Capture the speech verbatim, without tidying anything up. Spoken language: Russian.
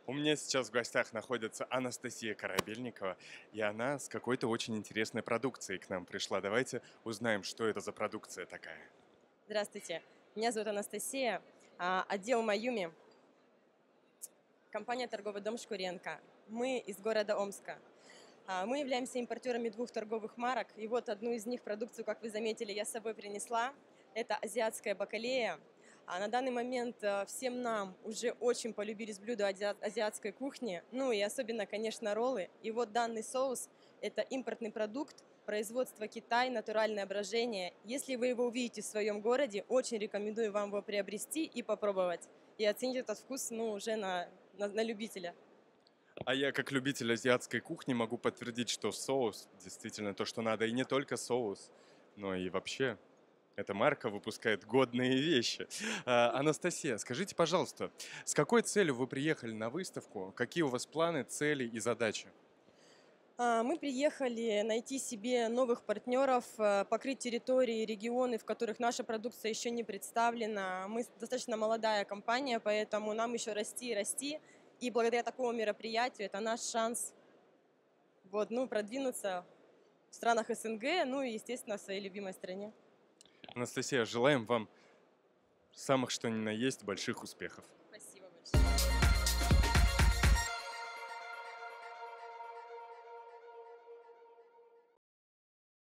У меня сейчас в гостях находится Анастасия Корабельникова, и она с какой-то очень интересной продукцией к нам пришла. Давайте узнаем, что это за продукция такая. Здравствуйте, меня зовут Анастасия, а, отдел Маюми, компания «Торговый дом Шкуренко». Мы из города Омска. А, Мы являемся импортерами двух торговых марок, и вот одну из них продукцию, как вы заметили, я с собой принесла. Это азиатская бакалея. А на данный момент э, всем нам уже очень полюбились блюда ази- азиатской кухни, ну и особенно, конечно, роллы. И вот данный соус– это импортный продукт, производство Китай, натуральное брожение. Если вы его увидите в своем городе, очень рекомендую вам его приобрести и попробовать. И оценить этот вкус, ну, уже на, на, на любителя. А я, как любитель азиатской кухни, могу подтвердить, что соус действительно то, что надо. И не только соус, но и вообще эта марка выпускает годные вещи. А, Анастасия, скажите, пожалуйста, с какой целью вы приехали на выставку? Какие у вас планы, цели и задачи? А, Мы приехали найти себе новых партнеров, э, покрыть территории, регионы, в которых наша продукция еще не представлена. Мы с- достаточно молодая компания, поэтому нам еще расти и расти. И благодаря такому мероприятию это наш шанс вот, ну, продвинуться в странах эс эн гэ, ну и, естественно, в своей любимой стране. Анастасия, желаем вам самых что ни на есть больших успехов.